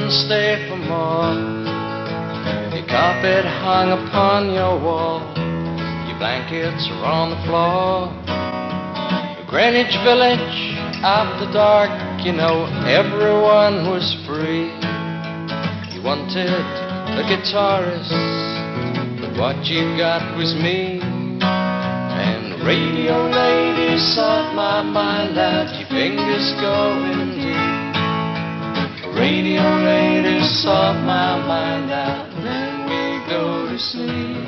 and stay for more. Your carpet hung upon your wall, your blankets are on the floor. Greenwich Village after dark, you know, everyone was free. You wanted a guitarist, but what you got was me. And radio ladies sought my mind out, your fingers going deep. Radio ladies sought my mind out, and then we go to sleep.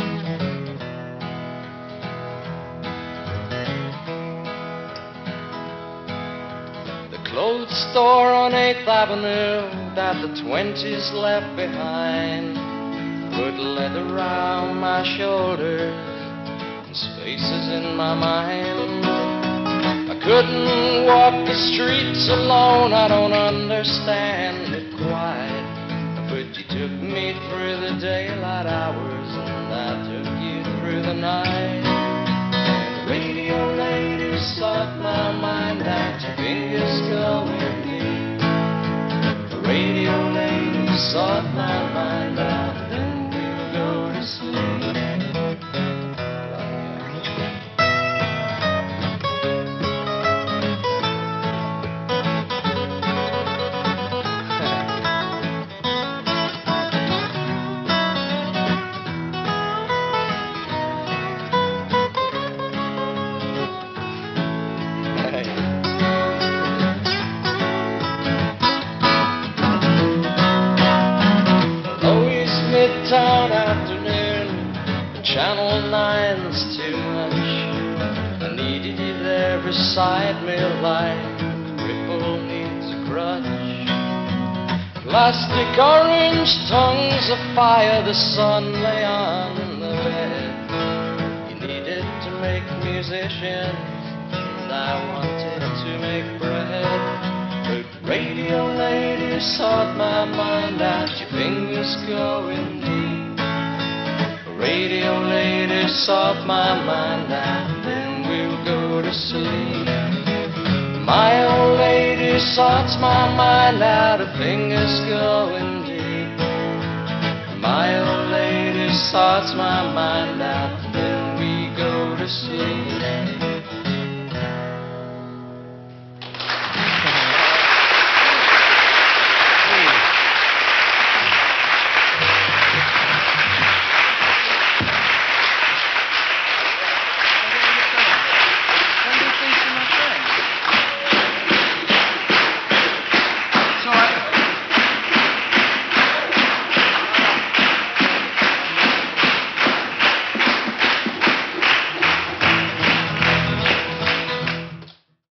Clothes store on 8th Avenue that the 20s left behind, put leather around my shoulders and spaces in my mind. I couldn't walk the streets alone, I don't understand it quite, but you took me through the daylight hours and I took you through the night. And the radio lady sought my mind out, your fingers going deep. The radio lady sought my mind out, then we'll go to sleep. Midtown afternoon, Channel 9's too much. I needed you there beside me like a cripple needs a crutch. Plastic orange tongues of fire the sun lay on in the bed. You needed to make musicians, and I wanted to make bread. But radio lady sought my mind out, your fingers going deep. Radio lady sought my mind out, then we'll go to sleep. My old lady sought my mind out, her fingers going deep. My old lady sought my mind out, then we go to sleep.